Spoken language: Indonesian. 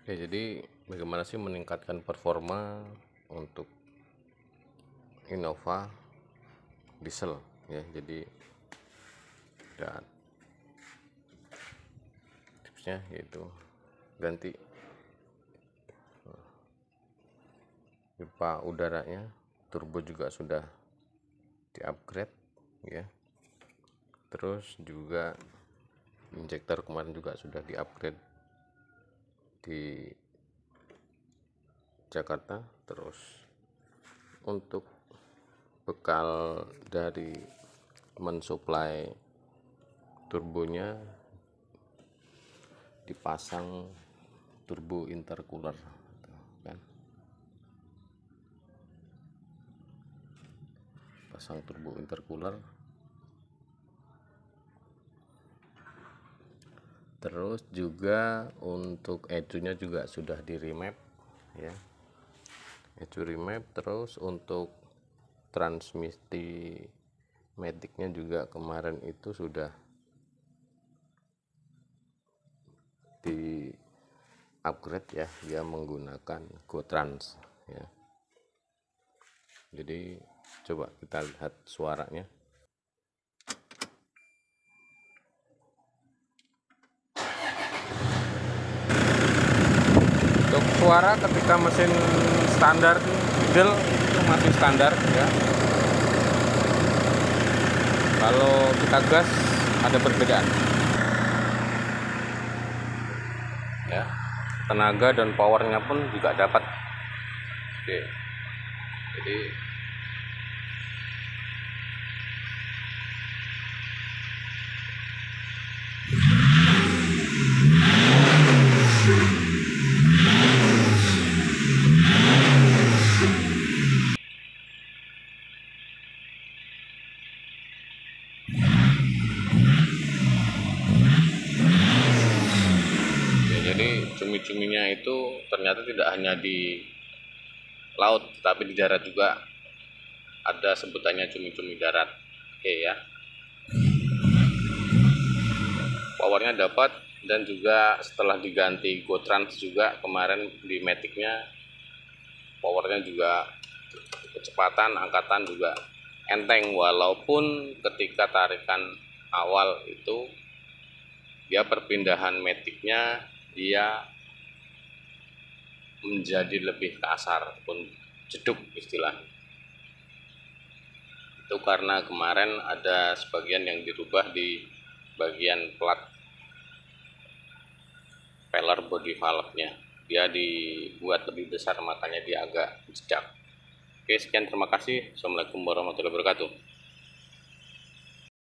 Oke, jadi bagaimana sih meningkatkan performa untuk Innova diesel ya. Jadi dan tipsnya yaitu ganti pipa udaranya, turbo juga sudah di-upgrade ya. Terus juga injektor kemarin juga sudah di-upgrade di Jakarta. Terus untuk bekal dari mensuplai turbonya dipasang turbo intercooler kan, pasang turbo intercooler. Terus juga untuk ECU-nya juga sudah di remap ya, ECU remap. Terus untuk transmisi maticnya juga kemarin itu sudah di upgrade ya, dia menggunakan GoTrans ya. Jadi coba kita lihat suaranya. Untuk suara ketika mesin standar diesel itu masih standar ya. Kalau kita gas ada perbedaan ya, tenaga dan powernya pun juga dapat. Oke, jadi cumi-cuminya itu ternyata tidak hanya di laut tapi di darat juga ada sebutannya cumi-cumi darat. Oke ya, powernya dapat. Dan juga setelah diganti GoTrans juga kemarin di maticnya, powernya juga kecepatan angkatan juga enteng, walaupun ketika tarikan awal itu dia perpindahan maticnya dia menjadi lebih kasar pun jeduk istilah itu, karena kemarin ada sebagian yang dirubah di bagian plat peller body valve-nya, dia dibuat lebih besar makanya dia agak jejak. Oke, sekian, terima kasih. Assalamualaikum warahmatullahi wabarakatuh.